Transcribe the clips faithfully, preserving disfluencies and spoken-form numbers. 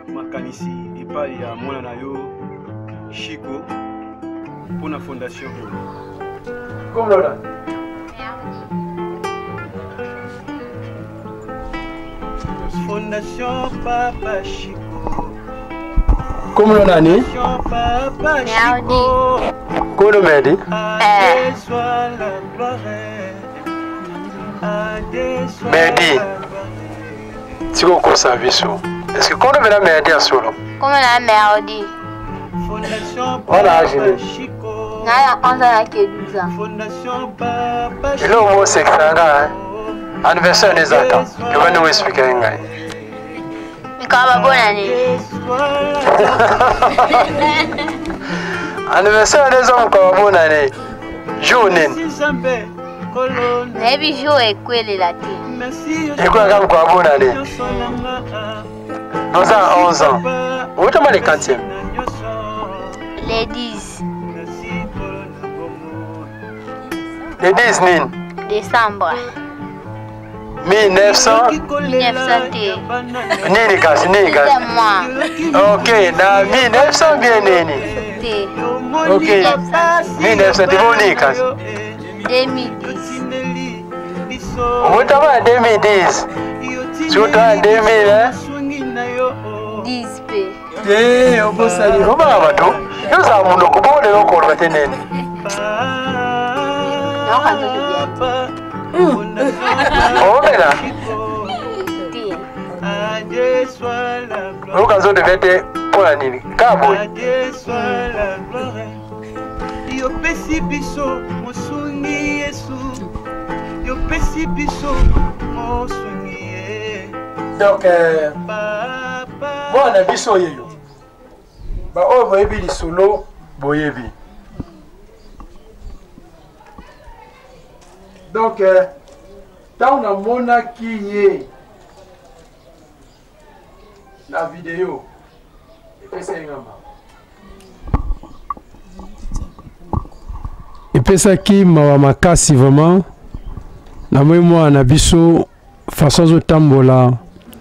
makanisi epai ya mwana na yo Chico pour la fondation. Comment là? Fondation Papa Chico. Comment là nani? Papa Chico. Comment medi? Eh. Medi. Tu comprends ça viso? Est-ce que quand on va medi à solo? Comment la merde? Voilà, je l'ai. Naya onze ans que douze ans. Et là, on va s'extraire. Anniversaire des attentes. Je vais nous expliquer. Mais comment bonne année? Anniversaire des hommes, comment bonne année? Journée. Mais bijou est quoi les latins? Et quoi, comment bonne année? onze ans, onze ans. Où est-ce que les quantièmes? Les dix. Les dix nin. Décembre. mille neuf cents. mille neuf cents. Nini kasi, nini kasi. C'est moi. Ok, dans mille neuf cents bien nini. T. Ok, mille neuf cents, tu vois nini kasi. deux mille dix. Où est-ce que deux mille dix? Surtout en deux mille, hein? dix P. Eh, on peut saluer. On va avoir tout. Nous avons le coup de l'eau qu'on va tenir. Non, quand on Oh, mais là. T. Nous, quand on devait être pour la nuit. Cabo. Yo pesi biso mosungi Yesu. Yo pesi biso mosungi. Donc, euh, bon, on a vu ça. Bah, on va y solo, boyebi. Donc, euh, tant on a mona qui est la vidéo, et c'est et puis ça qui m'a makasi vraiment na moi na biso façon de tambola.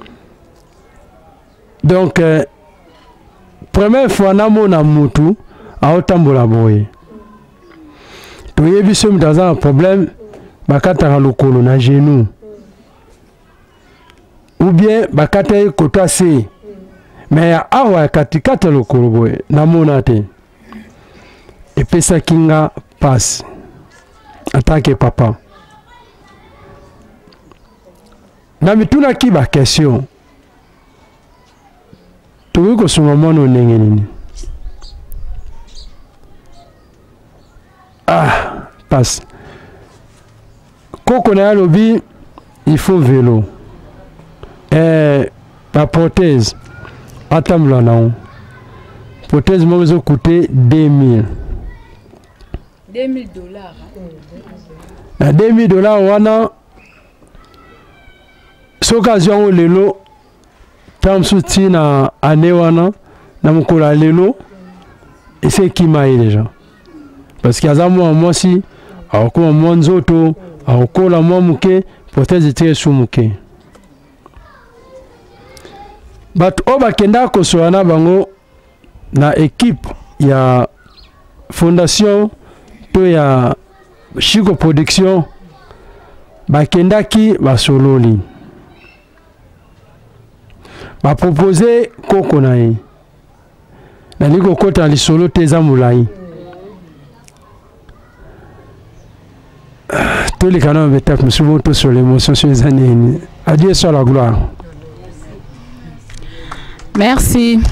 Donc euh, première fois na mona mutu a tambola boye. To yebi som dans un problème bakata lokolo na genou. Ou bien bakata kota se. Mais awa katikata lokolo boye na mona te. Et puis ça kinga passe en tant que papa. Na mituna ki ba question. Tu ko sunga mono ndenge nini? Ah, passe. Koko na lobi, il faut vélo. Eh, la prothèse. Attends là. Prothèse moi zo coûter deux mille. deux mille dollars. Na deux mille dollars wana occasion lelo tam souti na ane wana na mkola lelo et c'est qui m'a déjà parce qu'il y a moi moi si a ko mo nzoto a ko la mo muke peut-être était sous muke but oba kenda ko so na bango na équipe ya fondation to ya Chico Production bakendaki basololi ba proposer koko na ye na liko kota lisolo teza mulai tous les canaux mettent souvent tout sur l'émotion sur les années. Adieu sur la gloire. Merci.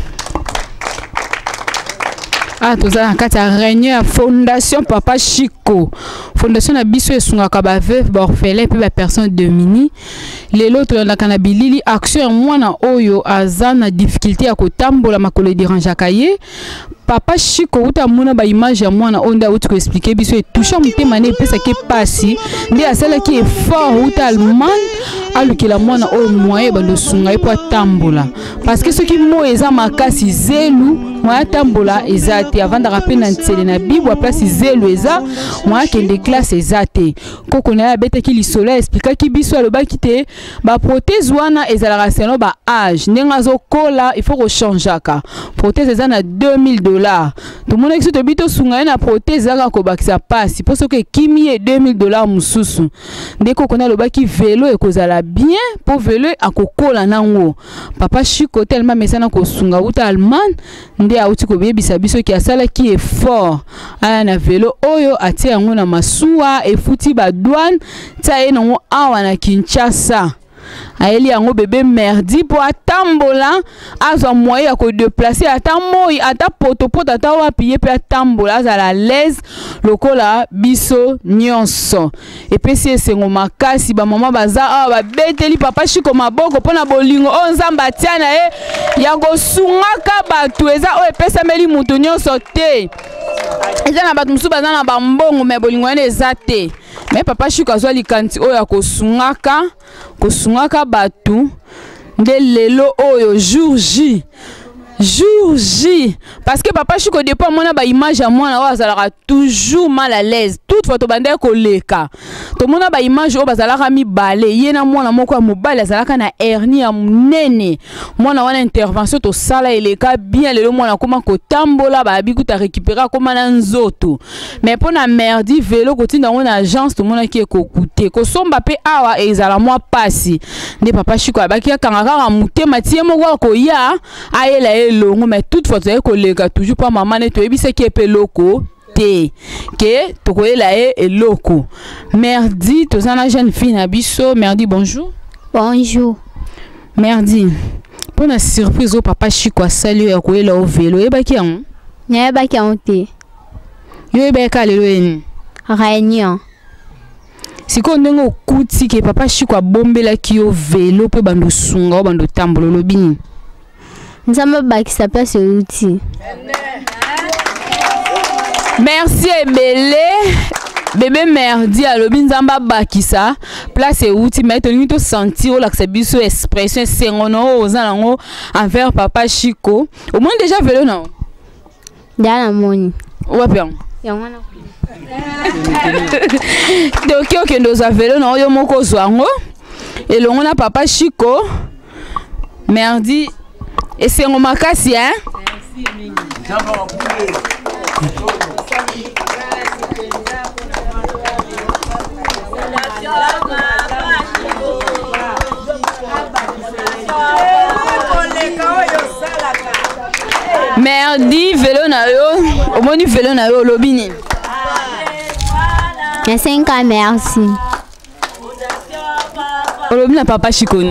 Ah, tout ça, quand tu as régné à Fondation Papa Chico, Fondation na biso et son akaba veuve orphelin puis la personne de mini, les autres la canabilili action moi na oyo azana difficulté à kotambola makolo diranja kaye. Papa Chico uta mona ba image ya mwana onda utu ko expliquer biso et toucher mutema ne pesa ke pasi ndi asala ki effort uta Allemagne alukela mwana o moyen ba losunga e po tambola parce que ce qui mo eza makasi zelu moya tambola eza te avandaka mpe na ntsele na bibwa place zelo eza moya kende classe eza te koko na ye abetaki lisolo aexplikaki biso alobaki te baprotese wana ezalaka seno ba age ndenge azokola il faut kochangeaka protese eza na deux mille dollars tomonaki so tobi tosunga ye na protese ezaka kobakisa pasi mpo soki ekimi ye deux mille dollars mosusu nde koko na alobaki velo ekozala bien mpo velo akokola nango papa Chiko tellement mesana kosunga uta Allemagne nde auti koyebisa biso ki asalaki effort aya na velo oyo atia yango na masuwa efuti ba douane tia ye nango awa na Kinshasa aeli yango bébé merdi po atambola azwa moyen ya ko déplacer ata moi ata potopoto ata wapi ye pe atambola azala l'aise lokola biso nyonso epesi esengo makasi ba mama baza awa babeteli papa Chiko maboko pona bolingo o nzamba atia na ye ya kosungaka bato eza o epesameli mutu nyonso te eza na bato mosusu baza na bambongo me bolingo wana eza te me papa Chiko azwa likanisi oyo ya kosungaka kosungaka batu nde lelo oyo jour J jour J parce que papa Chiko depuis mona ba image ya mwana oyo azalaka toujours mal à l'aise toute fois to bande koleka to mona ba image oyo bazalaka mibale ye na mwana moko ya mobali azalaka na hernie ya munene mwana wana intervention to sala eleka bien lelo mwana koma kotambola ba bikuta récupérer koma na nzoto mais pona merdi velo kotinda ngona agence to mona ki ekokute ko somba pe awa ezala mwa pasi nde papa Chiko abaki kangaka mutema tie moko ko ya ayela longo mais toutefois tu koleka toujours pas maman ne to ebisa ki epeloko te ke to koyela e eloko merdi to zana jeune fille na biso merdi bonjour Bonjour. merdi pour na surprise au papa Chiko asali ya koyela o velo ebaki yango Nyeba ki onte. yo ebeka lelo eni Réunion. siko ndenge okuti ke papa Chiko abombelaki yo velo pe bando sunga o bando tambolo lobini Nzamba bakisa place outil. merci ebele bébé merdi alobi nzamba bakisa place outil mais to to sentir o laksa biso expression sengono oza nango envers papa Chiko au moins déjà velo non Dana moni. wapian Yangwana. donc yo kendo za velo na yo moko zwango elongo na papa Chiko merdi esengo makasi hein merdi velo na yo omoni velo na yo lobini cinq ans merci. olobi na papa Chiko ni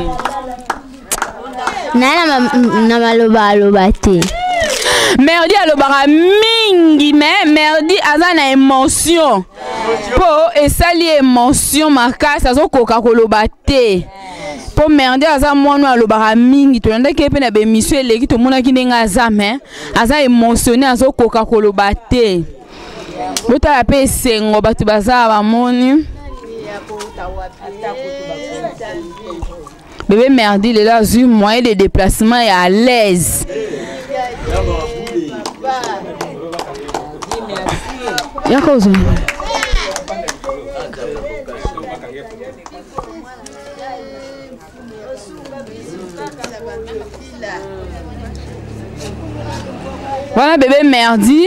Nana na maloba aloba te. merdi alobaka mingi mais merdi aza na émotion po esali émotion makasi azokoka koloba te po merdi aza mwana alobaka mingi tolandaki epe na bemission eleki tomonaki ndenge aza mais aza émotionné azokoka koloba te botala mpe esengo bato baza bamoni bébé merdi lelo azwi moyen de déplacement et à l'aise yaka ozo voilà bébé merdi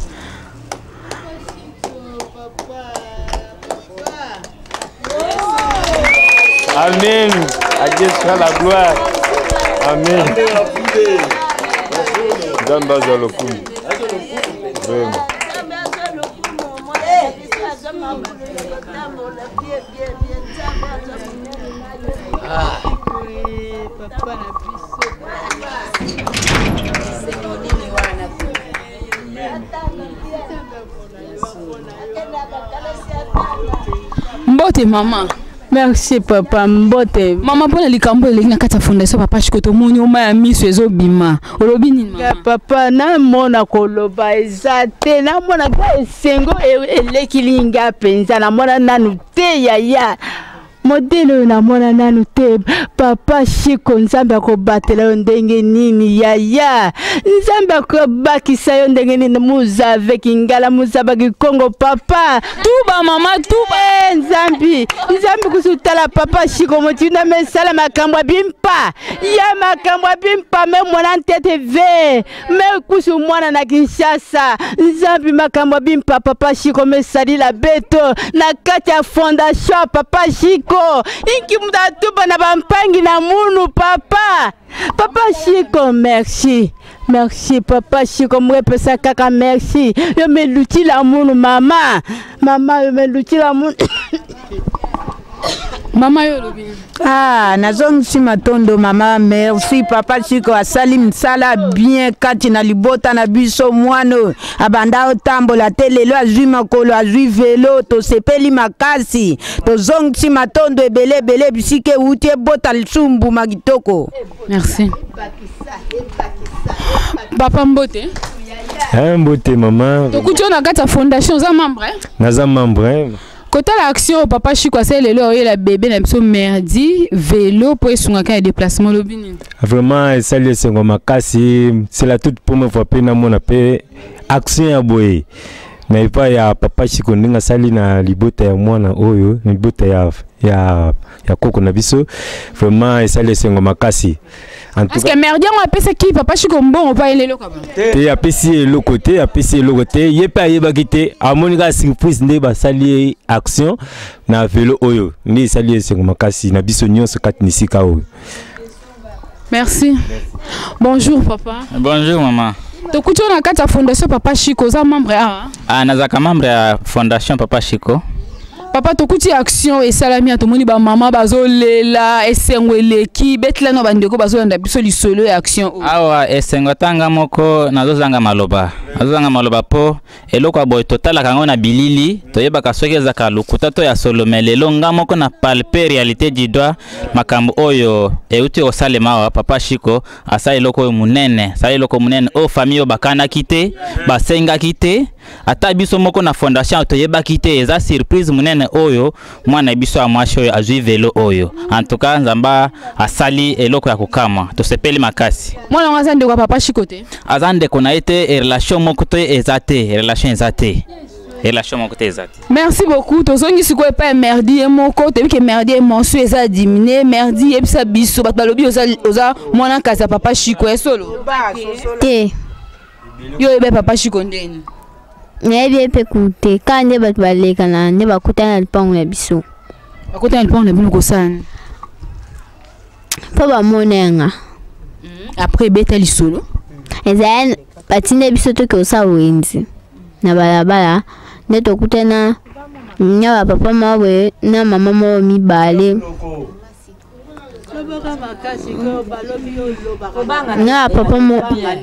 Amen. À Dieu sera la gloire. Amen. Donne base à l'okum. Vraiment. Mbote maman. Merci papa mbote. Mama pona likambo elengi na kati ya fondation papa Chiko tomoni oma ya miso ezobima. Olobi nini mama? Papa na mona koloba eza te na mona ka esengo eleki linga penza na mona nanu te yaya. modele na mwana nanu te papa Chiko nzambe akobatela yo ndenge nini yaya nzambe akobakisa yo ndenge nini muza avec ingala muza baki Kongo papa tuba mama tuba eh, nzambi nzambi kusutala papa Chiko motina mesala makambo bimpa ya makambo bimpa me mwana ntete ve me kusu mwana na Kinshasa nzambi makambo bimpa papa Chiko mesali la beto na kati ya fondation papa Chiko inki mudatuba na bampangi na munu papa papa Chiko merci merci papa Chiko mwepesa kaka merci yo me luti la munu mama mama yo me luti la munu Mama yo lobi. Ah, nazongisi matondo mama merci papa Chiko asali msala bien kati na libota na biso mwano abanda otambola te lelo azwi makolo azwi velo to sepeli makasi to zongisi matondo ebele ebele bisike uti ebota lusumbu magitoko. Merci. Papa Mbote. Hein, Mbote maman. To kucho na kata fondation za membre. Naza membre. Côté l'action papa Chiko c'est le lo la bébé na biso merdi vélo pour esunga ka déplacement lobini. Vraiment ça le sengo makasi c'est la toute première fois pe na mona pe action ya boye. Mais pas ya papa Chiko ndinga sali na libota ya mwana oyo libota ya ya ya koko na biso vraiment ça le sengo makasi. En tout cas, est-ce que merdi on appelle qui papa Chiko bon on va aller le comme. Te ya pesi le côté ya pesi le côté ye pa ye ba kité a monika surprise nde ba sali action na vélo oyo ni sali sengo makasi na biso nyonso kati nisika oyo. Merci. Bonjour papa. Bonjour maman. To kucho na kata fondation papa Chiko za membre ah. Ah nazaka membre ya fondation papa Chiko. Papa to kuti action et salami a to moni ba maman bazolela esengweleki betla no bandeko bazolanda biso lisolo ya action. Awa esengo tanga moko nazozanga maloba. Nazozanga maloba po eloko aboy total kango na bilili toyebaka soki ezaka lokuta to ya solo melelo nga moko na palper réalité du doigt makambo oyo euti osalema wa papa Chiko asa eloko oyo munene sa eloko munene o famille o bakana kite basenga kite ata biso moko na fondation toyeba kite eza surprise munene oyo mwana biso amwashi oyo azwi velo oyo en tout cas nzamba asali eloko ya kokama to sepeli makasi mwana ngazande kwa papa Chiko te azande kona ete relation moko to ezate relation ezate relation moko te ezate. Merci beaucoup to zongi siko pa merdi e moko te ke merdi e monsu eza diminuer merdi e bisa biso bat balobi oza oza mwana kaza papa Chiko e solo te yo ebe papa Chiko ndeni nyebi pe kute kande bat baleka na ne bakutana lipango ya biso bakutana lipango na bino kosana pa ba monenga après beta lisolo ezana batine biso to ke osa wenzi na balabala ne to kutana nya papa mawe na mama mawe mibale na papa mo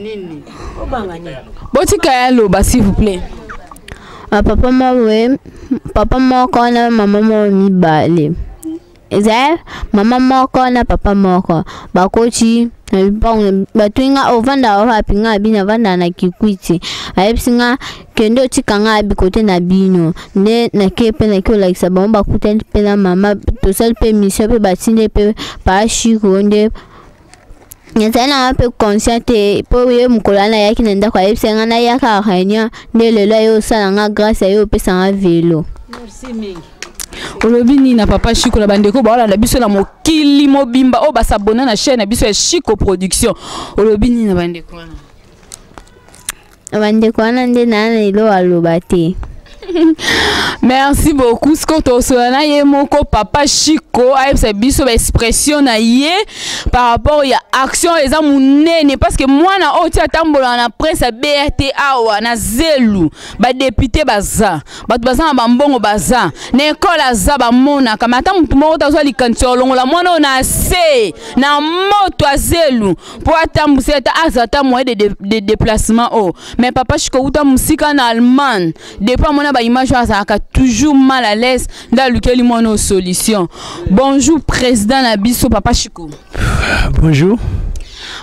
botika ya loba s'il vous plaît. Papa mawe papa moko na mama mawe mibale eza mama moko na papa moko bakochi bang batwinga ovanda ohapi nga bina vanda na kikwiti ayepsinga kendo tikanga abi kote na bino ne na kepe na kyo like sabamba kuten pe na mama to sel pe mission pe batinde pe pa Chiko nde nyatana pe consciente po ye mukolana yaki nenda kwa yepsinga na yaka khanya nde lelo yo sala nga grâce yo pe sanga velo. Merci mingi. Olobini na papa Chiko na bandeko ba na biso na mokili mobimba o basabona na chaîne na biso ya Chiko production olobini na bandeko wana bandeko wana nde na ilo aloba te. Merci beaucoup Skoto Solana ye moko papa Chiko a biso ba expression na ye par rapport ya action eza munene parce que moi na oti atambola na presse B R T awa na zelu ba député baza batu baza na bambongo baza na école aza ba mona kama ata mutu moko tazwa likanso longola mwana na se na moto azelu pour atambusa ata azata moyen de, de, de déplacement oh mais papa Chiko uta musika na Allemagne depuis mona ba image ça toujours mal à l'aise dans lequel mon nos solution. Bonjour président Nabiso papa Chiko. Bonjour.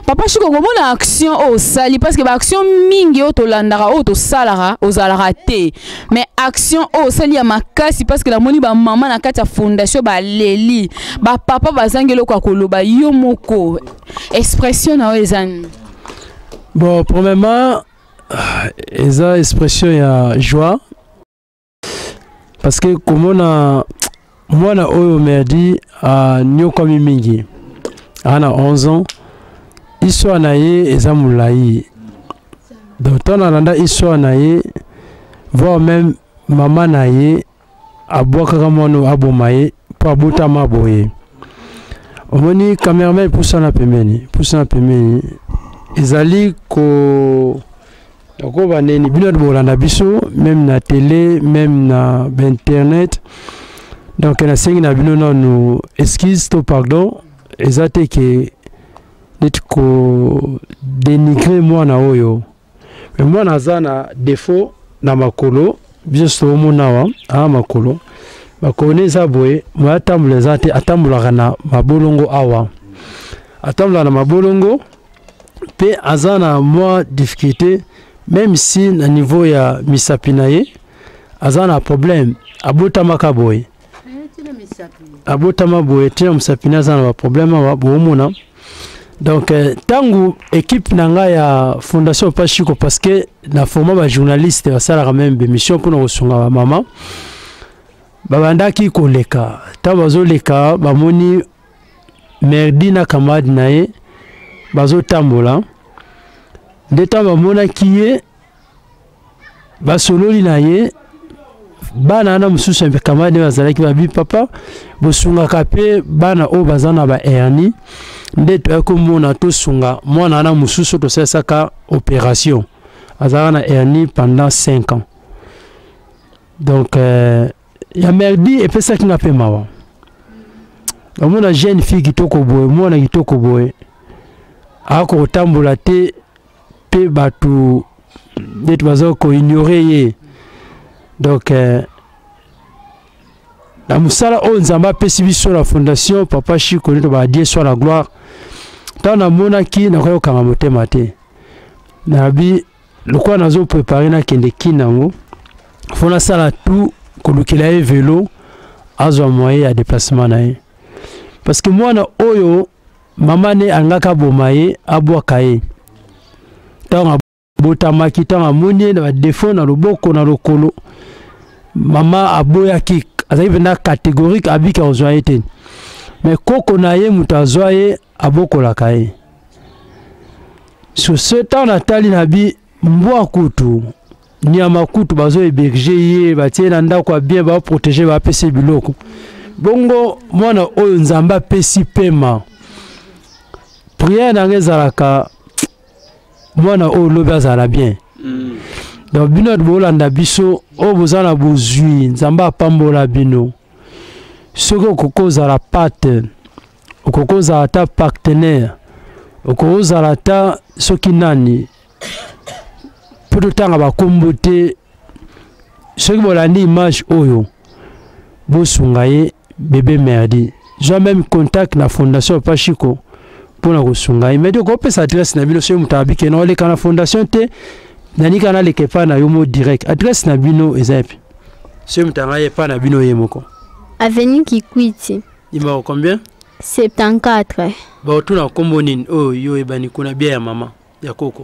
papa Chiko komona action au sali parce que ba action mingi o to landara o to salara o zalara te mais action au sali ya makasi parce que la moni ba maman na kati ya fondation ba leli ba papa bazangelo kwa koloba yo moko expression na ezani. Bon, premièrement, eza expression ya joie parce que comme on a moi na oyo merdi a nyoka mingi ana onze ans histoire na ye eza mulai donc ton alanda histoire na ye voire même maman na ye abwaka mono aboma ye po abuta maboye omoni cameraman poussa na pembeni poussa na pembeni ezali ko donc baneni bino de bolanda biso même na télé même na internet donc na sengi na bino na nous excuse to pardon ezate ke dit ko dénigrer moi na oyo mais moi naza na défaut na makolo biso mona wa a makolo bakone za boye moi atambula zate atambula na mabolongo awa atambula na mabolongo pe azana moi difficulté même si na niveau ya misapina ye azana problème abota makaboy abota maboy tina misapina azana problème wa bomona. Donc euh, tangu équipe nanga ya fondation Papa Chiko parce que na format ba journaliste ba sala même émission pour nous songa maman babandaki koleka tabazo leka bamoni merdi na camarade nae bazo tambola ndeta bamona kiye basololi nae bana na mususu mpe camarade bazalaki babi papa bosunga kape bana o bazana ba erni ndeto ya komona to sunga mwana na mususu to sesaka opération azana na erni pendant cinq ans donc euh, ya merdi et pesa kinga pe mawa amona jeune fille kitoko boye mwana kitoko boye ako tambola te pe batu ndeto bazo ko ignorer ye donc euh, la musala o nzamba pesi biso la fondation Papa Chiko nito ba die soit la gloire tana mona ki na ko kanga motema te na bi lokwa nazo préparer na kende kinango fona sala tout ko lukela e vélo azwa moyen ya déplacement na ye parce que moi na oyo mama ne angaka bomaye abwaka ye tanga botama kitanga moni na défaut na loboko na lokolo mama aboya ki azali na catégorique abika ozwa te mais koko na ye mutazwa ye abokola kaye sur ce temps natali na bi mbwa kutu nyama kutu bazo héberger ye batie na ndako bien ba protéger ba pese biloko bongo mwana oyo nzamba pesi pema prière na ngezalaka mwana oyo lobi azala bien mm. Donc bino de bolanda biso o bozana bozui nzamba apambola bino soko kokoza la pate okokoza ata partenaire okokoza la ta soki nani poto tanga bakombote soki bolandi image oyo bosunga ye bébé merdi j'ai même contact na fondation Papa Chiko pour na kosunga ye mais de ko pesa adresse na bino so mutabike na ole kana fondation te nani kana leke pa na yo mo direct adresse na bino ezapi so mutanga ye pa na bino ye moko avenue Kikwiti numéro combien soixante-quatorze ba tuna kombo nini oh yo ebani kuna bia ya mama ya koko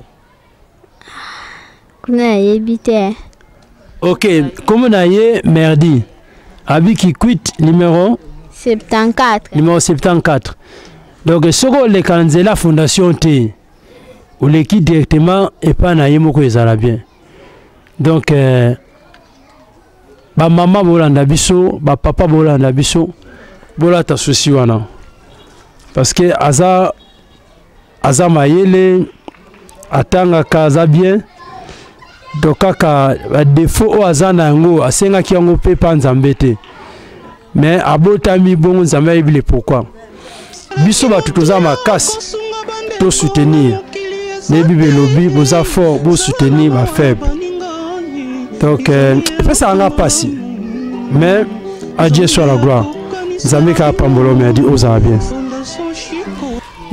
kuna yebite OK comme na ye merdi abi Kikwiti numéro soixante-quatorze numéro soixante-quatorze donc soko le kanzela fondation te ou l'équipe directement et pas na yemoko ezala bien donc euh, ba maman bolanda biso ba papa bolanda biso bola ta souci wana parce que aza aza mayele atanga kaza bien donc kaka défaut o aza na ngo asenga ki ngo pe pa nzambe te mais abotami bongo nzambe ibile pourquoi biso ba tutoza makasi to soutenir les bibelobi boza fort pour soutenir ma faible donc euh, ça n'a pas si mais à Dieu soit la gloire Zamika Pambolo me a dit aux bien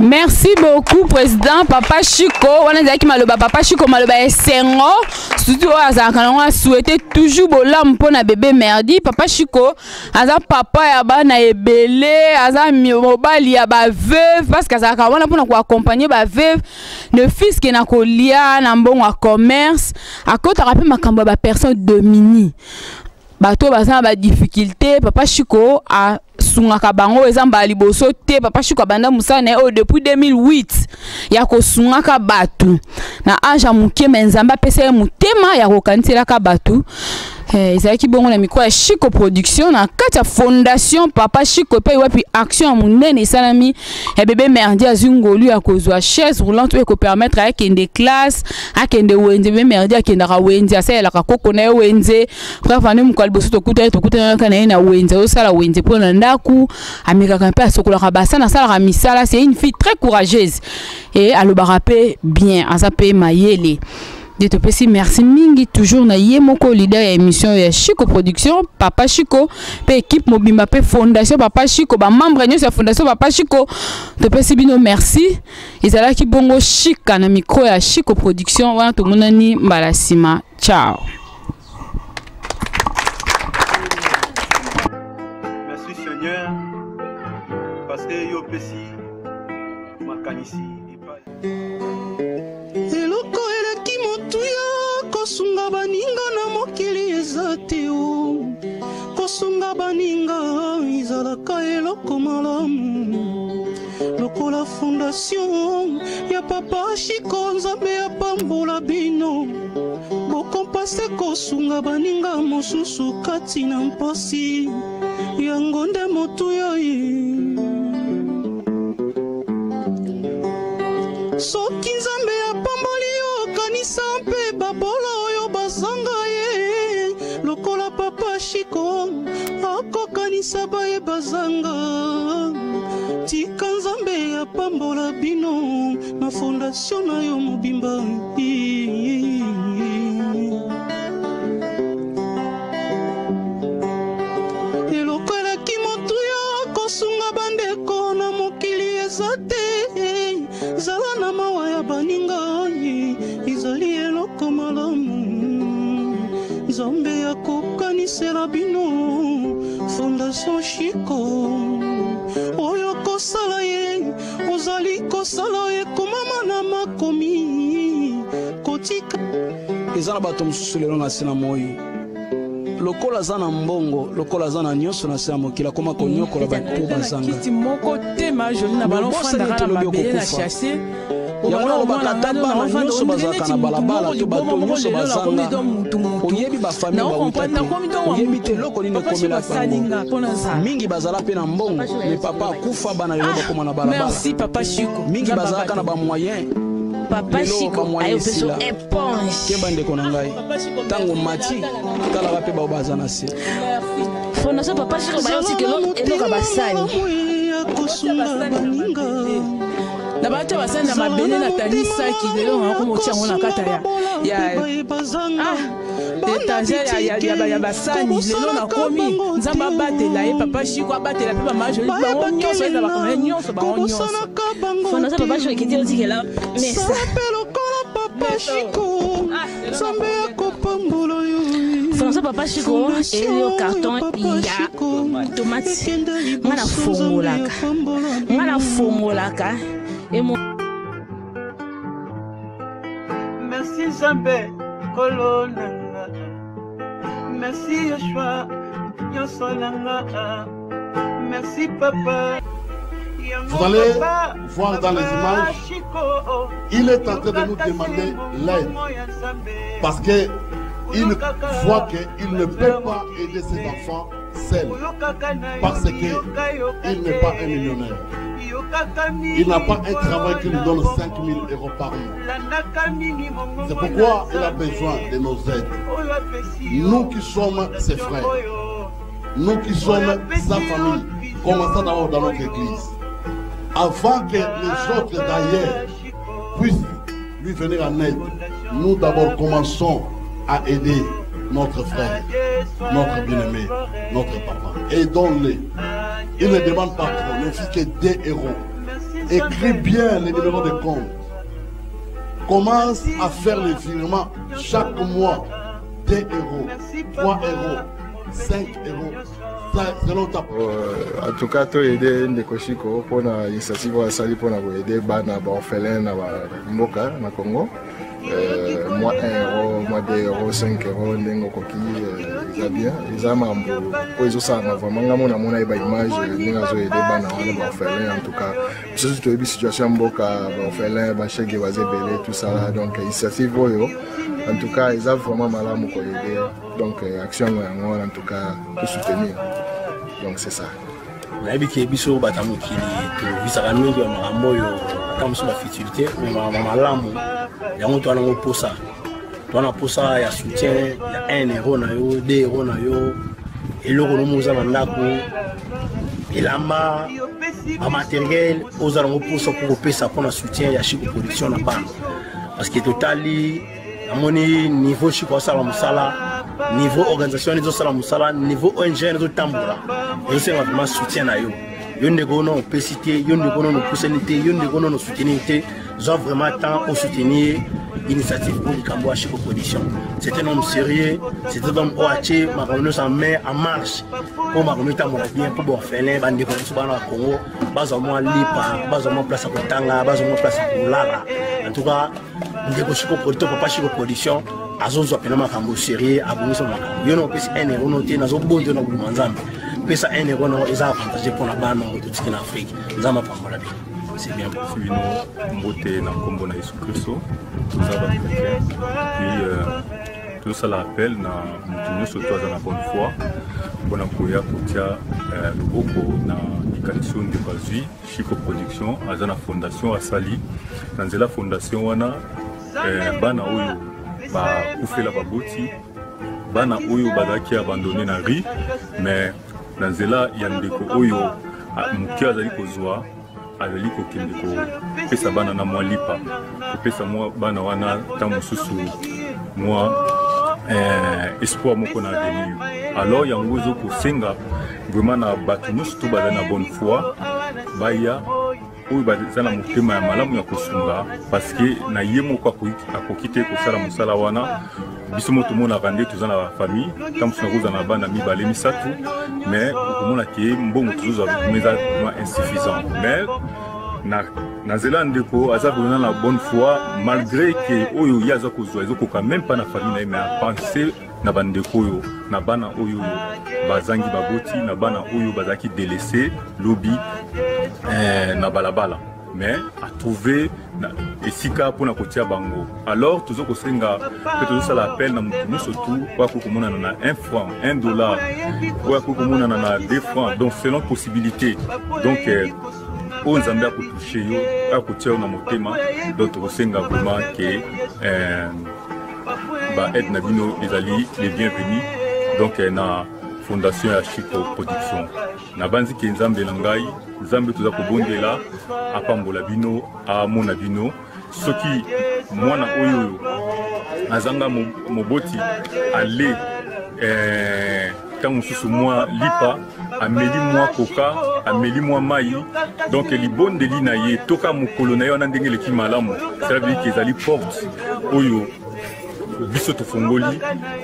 Merci beaucoup, Président Papa Chico. On a dit que maloba Papa Chico maloba esengo. Surtout on a souhaité toujours bolam pour na bébé merdi. Papa Chico, aza papa ya ba na ebele, aza mobali ya ba veuve parce que aza kawana pour na accompagner ba veuve, le fils qui na kolia na mbongo a commerce. A côté rappel makambo ba personne domini. Bato baza ba difficulté. Papa Chico a sungaka bango ezamba liboso te. Papa Chico banda musane o depuis deux mille huit ya ko sungaka batu na anja muke menzamba pesa mutema ya ko kansela ka batu. Eh, ezaki bongo na micro ya Chico Production na kati ya fondation Papa Chico pe wapi action munene salami ya bébé merdi azungolu ya kozwa chaise roulante e ko permettre à kende classe à kende wenze bébé merdi a kenda ka wenze asa la ka koko na wenze bref ane mukali boso to kuta to kuta na na wenze o sala wenze po na ndaku ameka ka pa sokola ka basa na sala ka misala. C'est une fille très courageuse et alobara pe bien azape mayele. Je te pèse merci mingi toujours na yemoko leader ya émission ya Chico Production Papa Chico pe équipe mobimba pe fondation Papa Chico ba membre nyos ya fondation Papa Chico te pèse bino merci ezala ki bongo chika na micro ya Chico Production wana to monani mbalasima. Ciao. Merci Seigneur parce que yo pesi makanisi eloko eleki motuya kosunga baninga na mokili eza te o kosunga baninga ezalaka eloko malamu lokola fondation ya Papa Chico nzambe ya pambola bino bokompase kosunga baninga mosusu kati na mpasi yango nde motuya ye soki nzambe ya pamboli yo kanisa mpe babola oyo bazanga ye lokola Papa Chico akokanisa baye bazanga tika nzambe ya pambola bino na fondation na yo mobimba. eloko eleki motu yo kosunga bandeko na mokili eza te zala na mawa ya baninga ezali eloko malamu nzambe ya kokanisela bino fondation Chico oyo kosala ye ozali kosala ye komama na makomi kotika eza na bato mosusu lelo na se na moi lokola za na mbongo lokola za na nyonso na se ya mokili akoma konyokola bato bazanga kiti moko te majoli na balon fandaka na mabele na chasse yango bakata bana nyonso bazalaka na balabala to bato nyonso bazanga oyebi bafamile bauta te oyebi te eloko nini ekomela bango mingi bazala mpe na mbongo me papa akufa bana lelo bakoma na balabala mingi bazalaka na bamoyen Papa Chico ayo peso éponge keba ndeko na ngai tango mati tala bape ba baza na se fondation Papa Chico bayo tikelo eloka basani na bato basani na mabele na tanisa ki lelo ngako motiango na kata ya ya étagère ya ya ya basani lelo na komi nzamba batela ye Papa Chico abatela pe ba majoli bango nyonso eza bakoma nyonso bango nyonso fondation Papa Chico ekiti otikela mesa Papa Chico nzambe akopambola yo fondation Papa Chico elio carton ya tomate ngana fongolaka ngana fongolaka emo merci nzambe kolonanga merci Yeshua yosolanga merci papa. Vous allez voir dans les images, il est en train de nous demander l'aide parce qu'il voit qu'il ne peut pas aider ses enfants seuls parce qu'il n'est pas un millionnaire. Il n'a pas un travail qui lui donne cinq mille euros par mois. C'est pourquoi il a besoin de nos aides. Nous qui sommes ses frères, nous qui sommes sa famille, commençons d'abord dans notre église. Avant que les autres d'ailleurs puissent lui venir en aide, nous d'abord commençons à aider notre frère, notre bien-aimé, notre papa. Aidons-les. Il ne demande pas trop, ne fait que deux euros. écris bien les numéros de compte. Commence à faire les virements chaque mois. deux euros, trois euros, cinq euros. En tout cas, tu as aidé Ndeko Chiko pour l'initiative de Sali pour aider les orphelins dans Mboka, au Congo. Moi un euro, moi deux euros, cinq euros, Ndengo Koki, ils ont bien. Ils ont mambo. Pour ils ont ça, vraiment, on a mon image, ils ont aidé les orphelins. En tout cas, c'est une situation Mboka, les orphelins, les chèques, les belés, tout ça là. Donc, l'initiative, en tout cas, ils ont vraiment mal à aider. Donc, action, en tout cas, pour soutenir. Donc, c'est ça. nayebi ke biso bata mokili tovisaka mingi ya makambo oyo ata mosu bafutilité me malamu yango towana ngo posa towana posa ya soutien ya un euro na yo deux euro na yo eloko nomo oza na ndako elamba bamateriel ozala ngo posa mpo kopesa mpona soutien ya Chiko Production na bana parce que totali namoni niveau Chiko asala mosala niveau organisation de la musala niveau O N G de tambola et c'est vraiment soutien à yo yo ndeko no opacité yo ndeko no opportunité yo ndeko no soutenir ont vraiment temps au soutenir l'initiative pour le Cambo Chiko Production. C'est un homme sérieux, c'est un homme oaché, ma communauté en main en marche pour ma communauté mon bien pour bon faire les bandes de Congo, bas au moins lipa, bas au moins place pour tanga, bas au moins place pour lala. En tout cas, ndeko Chiko Production, papa Chiko Production azozo apena makambo sérieux abonisa makambo yo no pesa un euro no te nazo bondo na buluma nzambe pesa un euro no eza avantage pour na bana ngo tutiki na Afrique nzamba pambola bien c'est bien pour nous mbote na kombo na Yesu Kristo tuzaba chrétien puis tout ça l'appel na mutunyo surtout à la bonne foi bona koya kotia loboko na ikanison de bazui Chiko Production azana fondation asali na nzela fondation wana bana oyo ba kufela baboti bana oyo bazaki abandonné na ri mais na nzela ya ndeko oyo moki azali kozwa azali kokende kopesa bana na mwa lipa kopesa mwa bana wana ntango mosusu mwa espoir moko na avenir alors yango ezokosenga vraiment na bato nyonso to bazali na bonne foi baya oyo baza na motema ya malamu ya kosunga parce que na ye moko akoki te kosala mosala wana biso mo tomonaka nde toza na famille ntango mosu nakozala na bana mibale misatu mais okomona ke mbongo tozozwa eza insuffisant mais na nzela ndeko aza vraimen na bonne foi malgré ke oyo ye aza kozwa ezokoka même pas na famille na ye mais apense na bandeko oyo na bana oyo bazangi baboti na bana oyo bazalaki délaissé lobi eh, na balabala mais a trouvé esika pour na kotia bango alors tozo kosenga pe tozo sala appel na mutu surtout kwa kokomona na un franc un dollar kwa kokomona na deux francs donc selon possibilité donc eh, o nzambe a toucher yo a kotia na motema donc tosenga vraiment que eh, ba aide na bino ezali les bienvenus donc eh, na fondation ya Chiko Production na banzi ke nzambe na ngai nzambe toza kobondela apambola bino amona bino soki mwana oyo azanga moboti ale eh tango mosusu mwa lipa ameli mwa koka ameli mwa mai donc libondeli na ye toka mokolo na ye wana ndenge eleki malamu cela veut dire que ezali porte oyo biso tofongoli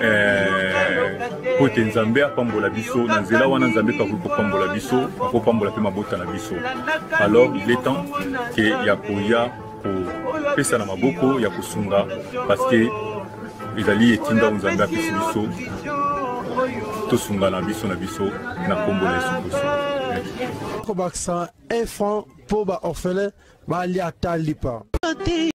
po ete nzambe apambola biso na nzela wana nzambe akoki kopambola biso akopambola mpe mabota na biso alors il est temps ke ya koya kopesa na maboko ya kosunga parce que ezali etinda nzambe apesi biso tosunga na biso na biso na kombo na Yesu Kristo kobakisa un franc po ba orphelin ba ali ata lipa